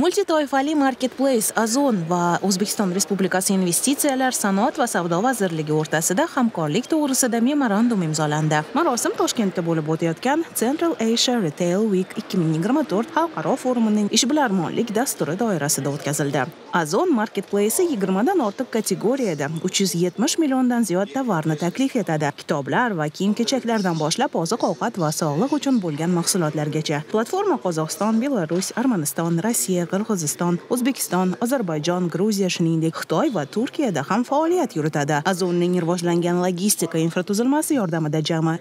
Multi-toifali marketplace Ozon va O'zbekiston Respublikasi Investitsiyalar, sanoat va savdo vazirligi o'rtasida hamkorlik to'g'risida memorandum imzolandi. Marosim Toshkentda bo'lib o'tayotgan Central Asia Retail Week 2024 xalqaro forumining ishbilarmonlik dasturi doirasida o'tkazildi. Ozon marketplace 20 dan ortiq kategoriyada 370 milliondan ziyod tovarni taklif etadi. Kitoblar va kiyim-kechaklardan boshlab oziq-ovqat va sog'liq uchun bo'lgan mahsulotlargacha. Platforma Qozog'iston, Belarus, Armaniston, Rossiya, Qirg'iziston, O'zbekiston, Ozarbayjon, Gruziya, shuningdek Xitoy va Turkiyada ham faoliyat yuritadi. Ozonning rivojlangan logistika infratuzilmasi yordamida jami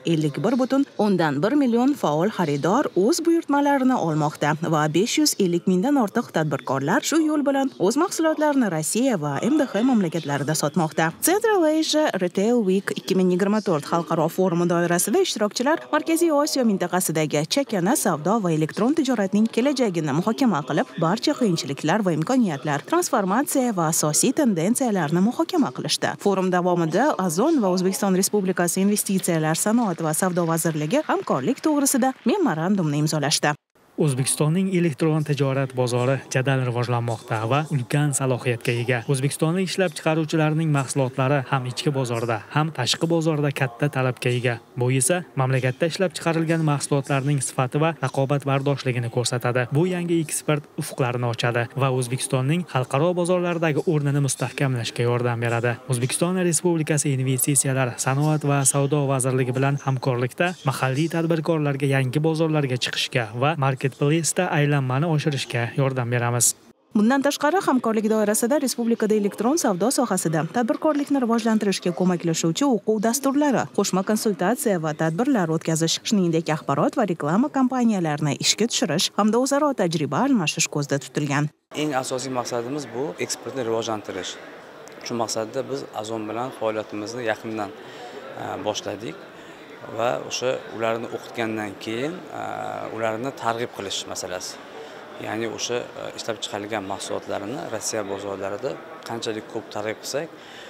51,1 million faol xaridor o'z buyurtmalarini olmoqda va 550 mingdan ortiq tadbirkorlar shu yo'l bilan o'z mahsulotlarini Rossiya va MDH mamlakatlarida sotmoqda. Central Asia Retail Week 2024 xalqaro forumi doirasida ishtirokchilar Markaziy Osiyo mintaqasidagi chakana savdo va elektron tijoratning kelajagini muhokama qilib, barcha qiyinchiliklar va imkoniyatlar, transformatsiya va asosiy tendensiyalarni muhokama qilishdi. Forum davomida Ozon va O'zbekiston Respublikasi Investitsiyalar, sanoat va savdo vazirligi hamkorlik to'g'risida memorandumni imzolashdi. O'zbekistonning elektron tijorat bozori jadal rivojlanmoqda va ulkan salohiyatga ega. O'zbekistonlik ishlab chiqaruvchilarning mahsulotlari ham ichki bozorda, ham tashqi bozorda katta talabga ega. Bu esa mamlakatda ishlab chiqarilgan mahsulotlarning sifati va raqobatbardoshligini ko'rsatadi. Bu yangi eksport ufqlarini ochadi va O'zbekistonning xalqaro bozorlardagi o'rnini mustahkamlashga yordam beradi. O'zbekiston Respublikasi Investitsiyalar, sanoat va savdo vazirligi bilan hamkorlikda mahalliy tadbirkorlarga yangi bozorlarga chiqishga va marketplace'da aylanmani oshirishga yordam beramiz. Bundan tashqari, hamkorlik doirasida respublikada elektron savdo sohasida tadbirkorlikni rivojlantirishga ko'maklashuvchi o'quv dasturlari, qo'shma konsultatsiya va tadbirlar o'tkazish, shuningdek axborot va reklama kompaniyalarini ishga tushirish hamda o'zaro tajriba almashish ko'zda tutilgan. Eng asosiy maqsadimiz bu eksportni rivojlantirish. Shu maqsadda biz Ozon bilan faoliyatimizni yaqindan boshladik va o'sha ularni o'qitgandan keyin ularni targ'ib qilish masalasi. Ya'ni o'sha ishlab chiqarilgan mahsulotlarini Rossiya bozorlarida qanchalik ko'p targ'ib qilsak,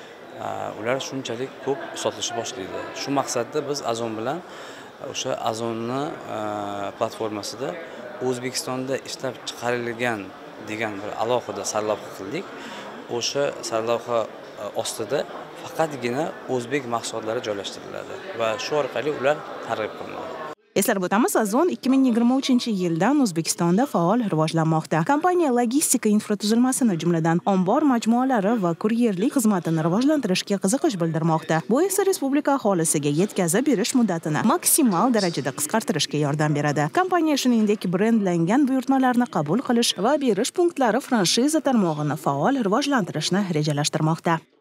ular shunchalik ko'p sotilishi boshlaydi. Shu maqsadda biz Ozon bilan o'sha Ozonni platformasida O'zbekistonda ishlab chiqarilgan degan bir alohida sarlavha qildik. O'sha sarlavha ostida faqatgina o'zbek mahsulotlari joylashtiriladi va shu orqali ular targ'ib qilinadi. Eslatib o'tamiz, Ozon 2023-yildan O'zbekistonda faol rivojlanmoqda. Kompaniya logistika infratuzilmasini, jumladan ombor majmualari va kuryerlik xizmatini rivojlantirishga qiziqish bildirmoqda. Bu esa respublika aholisiga yetkazib berish muddatini maksimal darajada qisqartirishga yordam beradi. Kompaniya shuningdek brendlangan buyurtmalarni qabul qilish va berish punktlari franshiza tarmog'ini faol rivojlantirishni rejalashtirmoqda.